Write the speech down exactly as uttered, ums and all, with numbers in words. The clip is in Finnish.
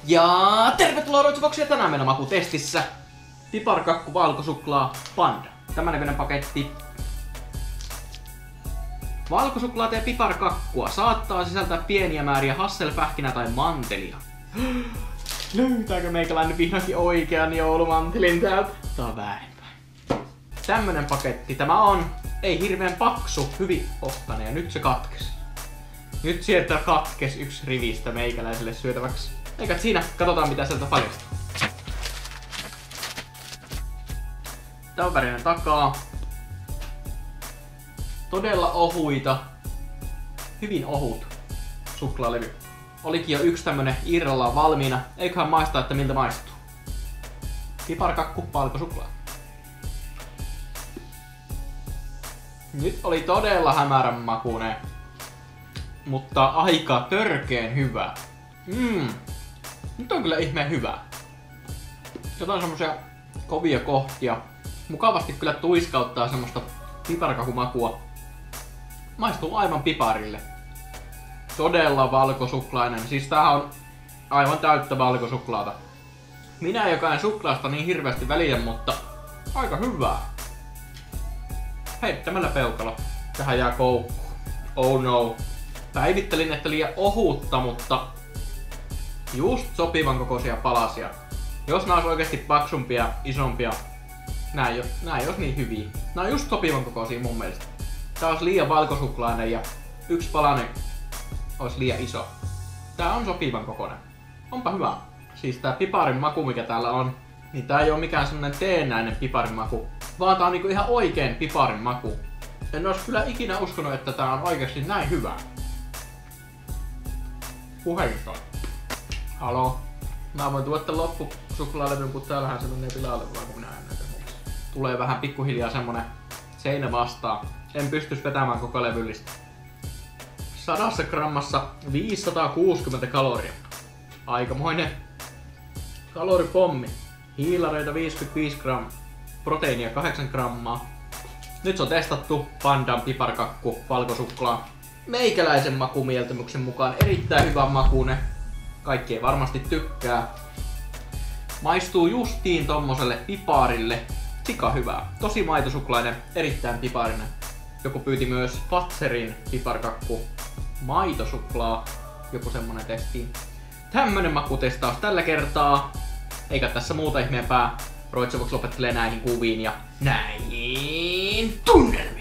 Ja tervetuloa Roitsuboksiin, tänään meillä makutestissä piparkakku, valkosuklaa, panda. Tämän näköinen paketti. Valkosuklaata ja piparkakkua saattaa sisältää pieniä määriä hasselpähkinää tai mantelia. Löytääkö meikäläinen vihdoinkin oikean joulumantelin täältä? Tää on väärinpäin. Tämmönen paketti tämä on. Ei hirveän paksu, hyvin ottane ja nyt se katkesi. Nyt sieltä katkes yksi rivistä meikäläiselle syötäväksi. Eikä siinä, katsotaan mitä sieltä paljastuu. Tää on värinen takaa. Todella ohuita. Hyvin ohut suklaalevy. Olikin jo yksi tämmönen irrallaan valmiina. Eiköhän maistaa, että miltä maistuu. Piparkakku, valkosuklaa. Nyt oli todella hämärän makuinen. Mutta aika törkeen hyvä. Mmm. Nyt on kyllä ihmeen hyvä. Jotain semmosia kovia kohtia. Mukavasti kyllä tuiskauttaa semmoista piparkakumakua. Maistuu aivan piparille. Todella valkosuklainen. Siis tää on aivan täyttä valkosuklaata. Minä joka en suklaasta niin hirveästi välitä, mutta aika hyvää. Heittämällä peukalo. Tähän jää koukku. Oh no. Päivittelin, että liian ohutta, mutta just sopivan kokoisia palasia. Jos nää olisi oikeesti paksumpia, isompia, nää ei, nää ei olisi niin hyviä. Nää on just sopivan kokoisia mun mielestä. Tää olisi liian valkosuklainen ja yksi palanen olisi liian iso. Tää on sopivan kokoinen. Onpa hyvä. Siis tää piparin maku mikä täällä on, niin tää ei oo mikään semmonen teennäinen piparin maku, vaan tää on niinku ihan oikein piparin maku. En ois kyllä ikinä uskonut, että tää on oikeesti näin hyvä. Puheista. Halo. Mä voin tuoda loppusuklaalevyn, kun täällähän se menee pilalle vaan kun minä en näitä muuta. Tulee vähän pikkuhiljaa semmonen seinä vastaan. En pystys vetämään koko levyllistä. Sadassa grammassa viisisataakuusikymmentä kaloria. Aikamoinen kaloripommi. Hiilareita viisikymmentäviisi grammaa. Proteiinia kahdeksan grammaa. Nyt se on testattu. Pandan piparkakku, valkosuklaa. Meikäläisen makumieltymyksen mukaan erittäin hyvä makuune. Kaikki ei varmasti tykkää. Maistuu justiin tommoselle piparille. Sika hyvää. Tosi maitosuklainen, erittäin piparinen. Joku pyyti myös Fatserin piparkakku. Maitosuklaa. Joku semmonen testiin. Tämmönen makutestaus tällä kertaa. Eikä tässä muuta ihmeempää. Roitsubox lopettelee näihin kuviin ja näihin tunnelmiin.